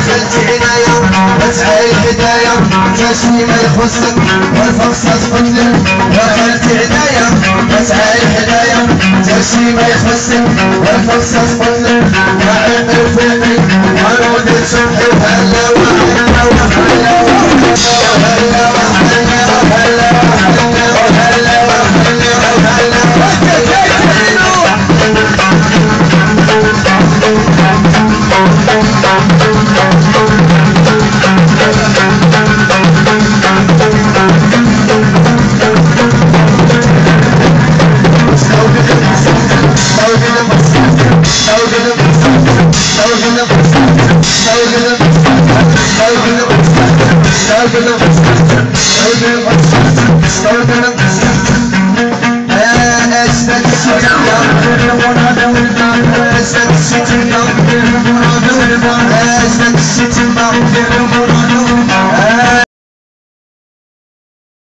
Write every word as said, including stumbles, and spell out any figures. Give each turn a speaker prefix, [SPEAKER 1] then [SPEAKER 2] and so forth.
[SPEAKER 1] خالتي عناية تسعى الهداية ماشي ما يخصك والفرصة تفضلك يا خالتي عناية تسعى الهداية ماشي ما يخصك والفرصة تفضلك يا عم رفيقي ورود صبحي وهلا وهلا وهلا وهلا وهلا وهلا وهلا وهلا As the city